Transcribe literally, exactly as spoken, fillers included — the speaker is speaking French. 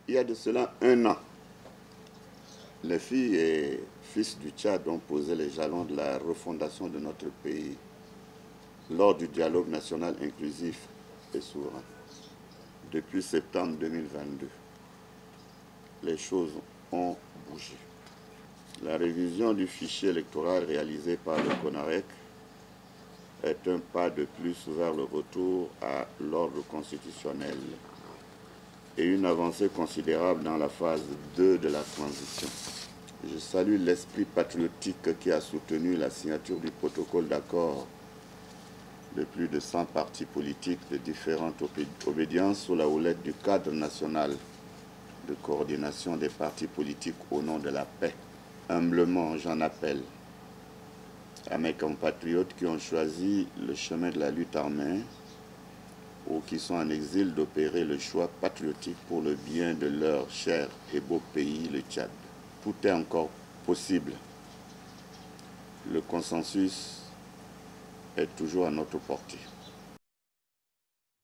il y a de cela un an, les filles et fils du Tchad ont posé les jalons de la refondation de notre pays lors du dialogue national inclusif et souverain. Depuis septembre deux mille vingt-deux, les choses ont bougé. La révision du fichier électoral réalisée par le CONAREC est un pas de plus vers le retour à l'ordre constitutionnel et une avancée considérable dans la phase deux de la transition. Je salue l'esprit patriotique qui a soutenu la signature du protocole d'accord de plus de cent partis politiques de différentes obédiences sous la houlette du cadre national de coordination des partis politiques au nom de la paix. Humblement, j'en appelle à mes compatriotes qui ont choisi le chemin de la lutte armée ou qui sont en exil d'opérer le choix patriotique pour le bien de leur cher et beau pays, le Tchad. Tout est encore possible. Le consensus est toujours à notre portée.